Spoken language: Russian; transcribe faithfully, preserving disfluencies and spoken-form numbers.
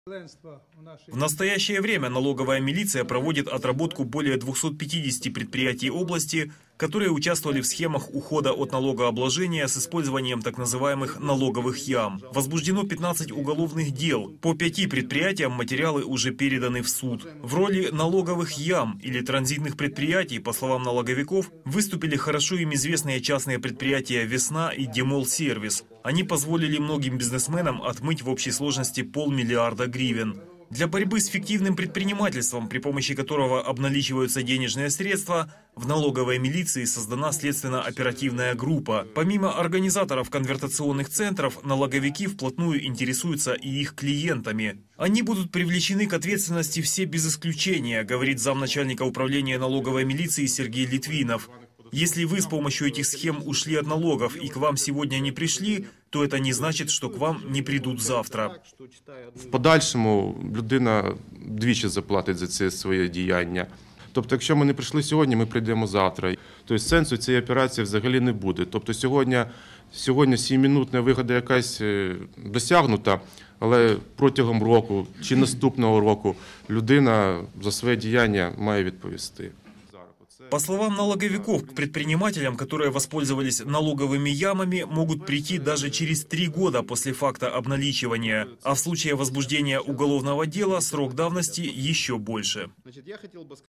В настоящее время налоговая милиция проводит отработку более двухсот пятидесяти предприятий области, которые участвовали в схемах ухода от налогообложения с использованием так называемых налоговых ям. Возбуждено пятнадцать уголовных дел. По пяти предприятиям материалы уже переданы в суд. В роли налоговых ям или транзитных предприятий, по словам налоговиков, выступили хорошо им известные частные предприятия «Весна» и «Демол-сервис». Они позволили многим бизнесменам отмыть в общей сложности полмиллиарда гривен. Для борьбы с фиктивным предпринимательством, при помощи которого обналичиваются денежные средства, в налоговой милиции создана следственно-оперативная группа. Помимо организаторов конвертационных центров, налоговики вплотную интересуются и их клиентами. Они будут привлечены к ответственности все без исключения, говорит замначальника управления налоговой милиции Сергей Литвинов. Если вы с помощью этих схем ушли от налогов и к вам сегодня не пришли, то это не значит, что к вам не придут завтра. В подальшому людина двічі заплатить за це своє діяння. Тобто, якщо ми не прийшли сьогодні, ми прийдемо завтра. Тобто сенсу цієї операції взагалі не буде. Тобто сьогодні, сьогодні сімиминутна вигода якась досягнута, але протягом року чи наступного року людина за своє діяння має відповісти. По словам налоговиков, к предпринимателям, которые воспользовались налоговыми ямами, могут прийти даже через три года после факта обналичивания, а в случае возбуждения уголовного дела срок давности еще больше.